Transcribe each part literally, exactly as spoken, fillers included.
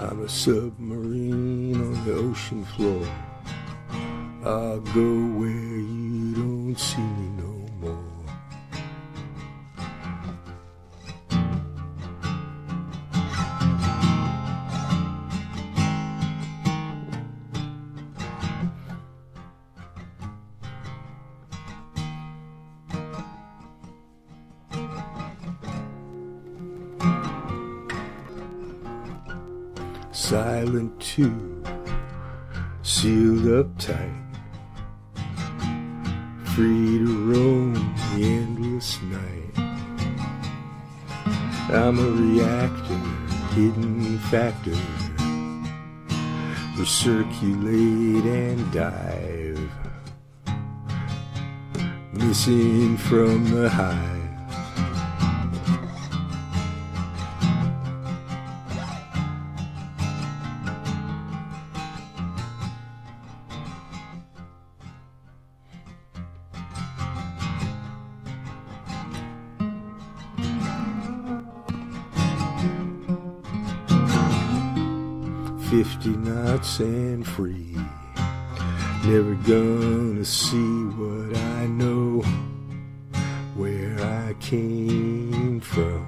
I'm a submarine on the ocean floor. I'll go where you don't see me no more. Silent tube, sealed up tight, free to roam the endless night. I'm a reactor, hidden factor, recirculate and dive, missing from the hive. Fifty knots and free, never gonna see what I know, where I came from.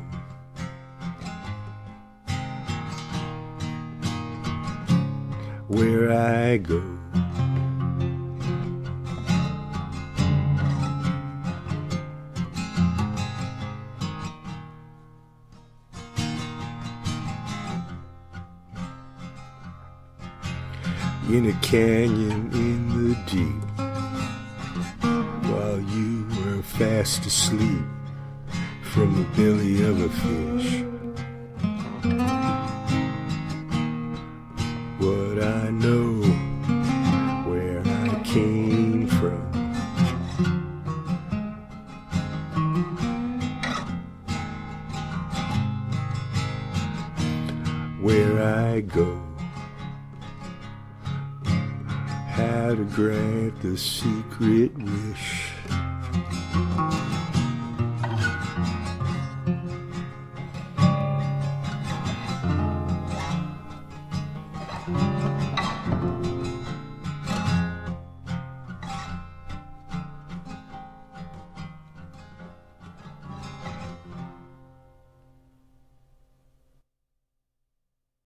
Where I go. In a canyon in the deep, while you were fast asleep from the belly of a fish. What I know, where I came from. Where I go. How to grant the secret wish. Thank you.